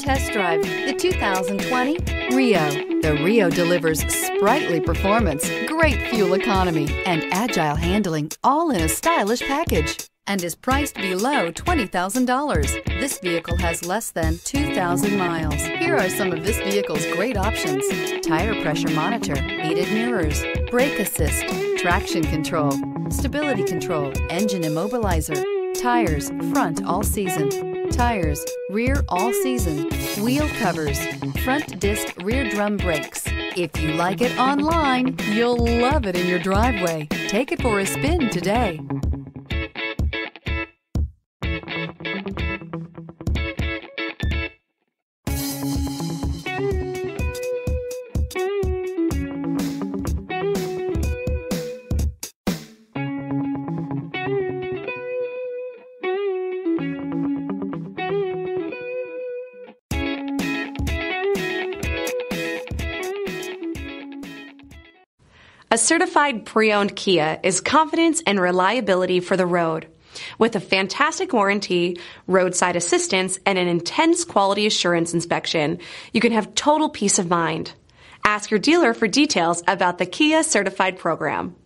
test drive the 2020 Rio. The Rio delivers sprightly performance, great fuel economy, and agile handling, all in a stylish package, and is priced below $20,000. This vehicle has less than 2,000 miles. Here are some of this vehicle's great options: tire pressure monitor, heated mirrors, brake assist, traction control, stability control, engine immobilizer, tires front all season, tires rear all season, wheel covers, front disc rear drum brakes. If you like it online, you'll love it in your driveway. Take it for a spin today. A certified pre-owned Kia is confidence and reliability for the road. With a fantastic warranty, roadside assistance, and an intense quality assurance inspection, you can have total peace of mind. Ask your dealer for details about the Kia Certified program.